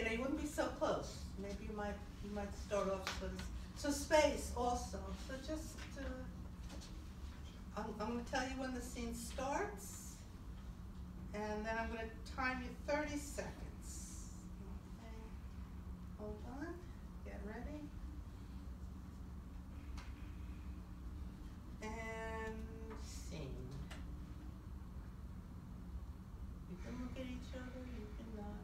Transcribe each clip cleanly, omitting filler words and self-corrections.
you wouldn't be so close. Maybe you might start off so space also. So just I'm going to tell you when the scene starts, and then I'm going to time you 30 seconds. Okay. Hold on. Get ready. And scene. You can look at each other. You can not.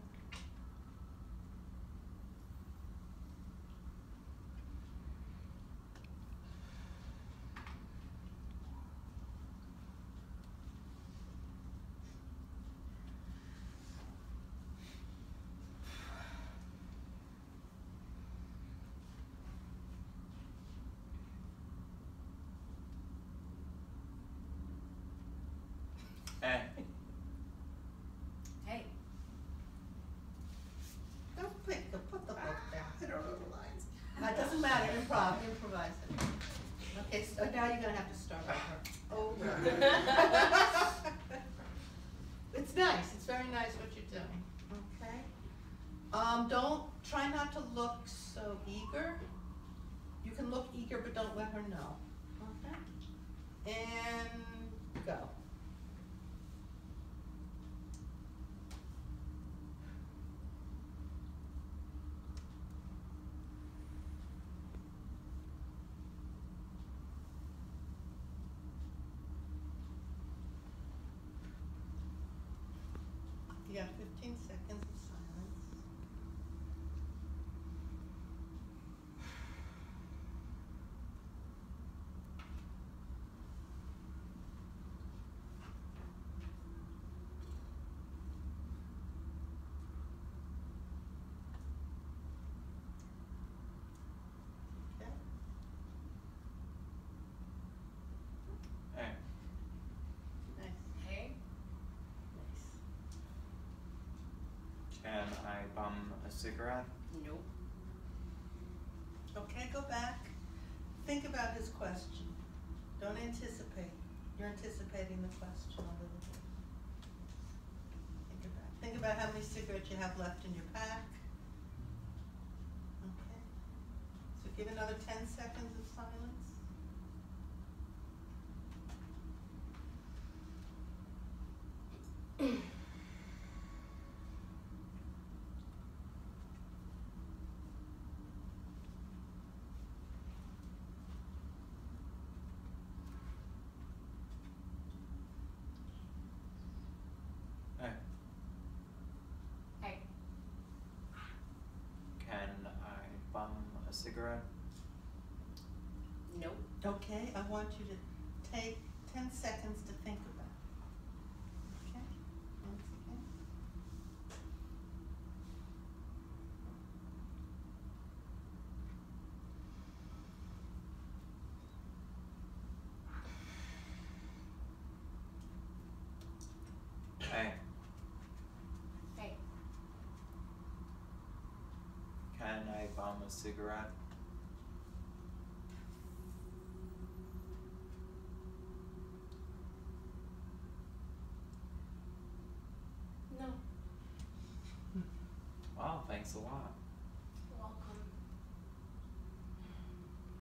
Hey. Hey. Don't put the book down. I don't know the lines. It doesn't matter. Improvise it. Okay, so now you're gonna have to start over. It's nice. It's very nice what you're doing. Okay. Don't try not to look so eager. You can look eager, but don't let her know. Okay. And go. You got 15 seconds of silence. Okay. Hey. Nice. Hey. Nice. Can I bum a cigarette? Nope. Okay, go back. Think about his question. Don't anticipate. You're anticipating the question a little bit. Think about how many cigarettes you have left in your pack. Okay. So give another 10 seconds of silence. Hey. Hey. Can I bum a cigarette? Nope. Okay, I want you to take 10 seconds to think about it. Okay? Once again. Hey. Hey. Can I bum a cigarette? No. Wow, thanks a lot.